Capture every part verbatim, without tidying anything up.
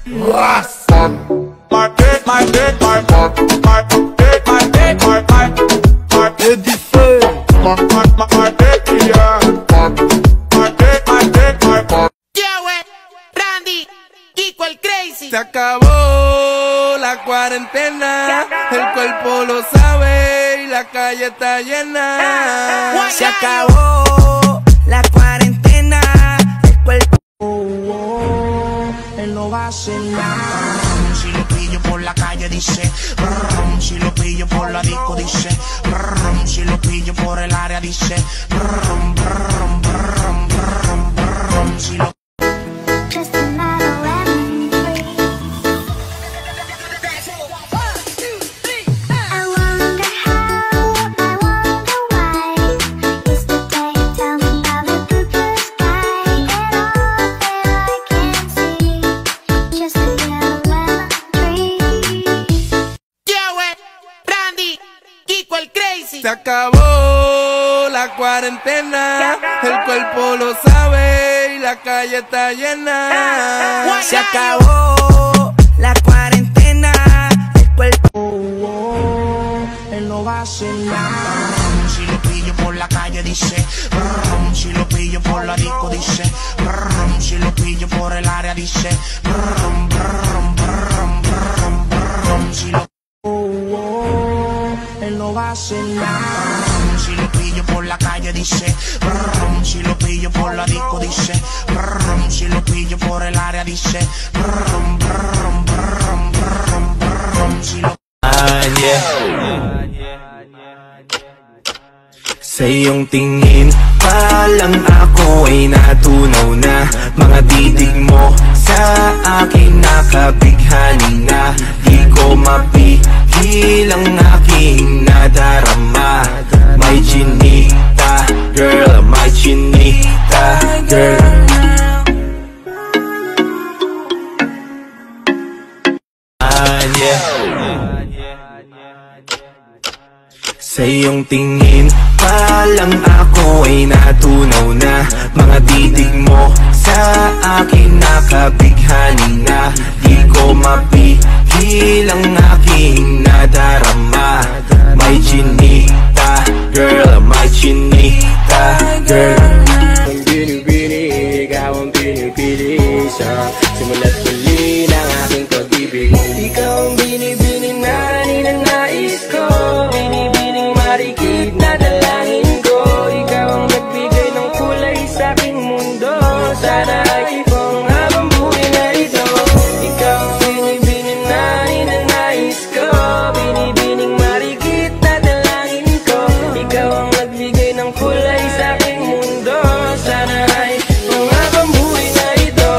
Rasta. My dick, my dick, my my my dick, my dick, my my my Edifé. My my my my dick, yeah. My dick, my dick, my my. Yeah, wey, Randy, Kiko el Crazy. Se acabó la cuarentena, el cuerpo lo sabe y la calle está llena. Se acabó la cuarentena, el cuerpo oh, oh, él no va a hacer nada. Si lo pillo por la calle dice brum, si lo pillo por la disco dice brum, si lo pillo por el área dice brum, brum, brum, brum, brum, si lo Se acabó la cuarentena, el cuerpo lo sabe y la calle está llena. Se acabó la cuarentena, el cuerpo oh, oh, él no va a hacer nada. Si lo pillo por la calle dice brum, si lo pillo por la disco dice brum, si lo pillo por el área dice brum, brum, brum, brum, brum, si lo oh, oh, él no va a hacer nada. Si lo pillo por la calle dice brum, si lo pillo por la disco dice brum, si lo pillo por el área dice brum, brum, brum, brum, brum, si lo ah, yeah. Sa iyong tingin pa lang ako ay natunaw na. Mga titig mo sa akin nakabighani na. Di ko mapigil ang aking nadarama. My chinita girl, my chinita girl. Ah, yeah. Sa iyong tingin pa lang ako ay natunaw na. Mga titig mo sa akin nakabighani na. Di ko mapigil ang aking nadarama. My chinita girl, my chinita girl. Ang binibini, ikaw ang pinipili sa simula't huli ng aking pag-ibig. Ikaw ang binibini na ninanais ko, binibining marikit na dalangin ko. Ikaw ang nagbigay ng kulay sa aking mundo, sana ay ikong habang buhay na ito. Ikaw ang binibini na ninanais ko, binibining marikit na dalangin ko. Ikaw ang nagbigay ng kulay sa aking mundo, sana ay ikong habang buhay na ito.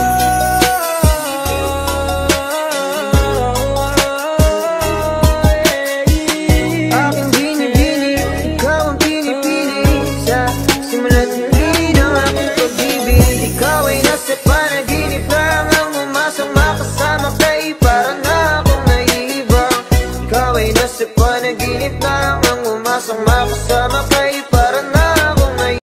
Aking binibini, ikaw ang pinipili sa simula't huli ng aking pag-ibig. Ikaw ay nasa panaginip lang ang umasang makasama kay parang akong naiibang. Ikaw ay nasa panaginip lang ang umasang makasama kay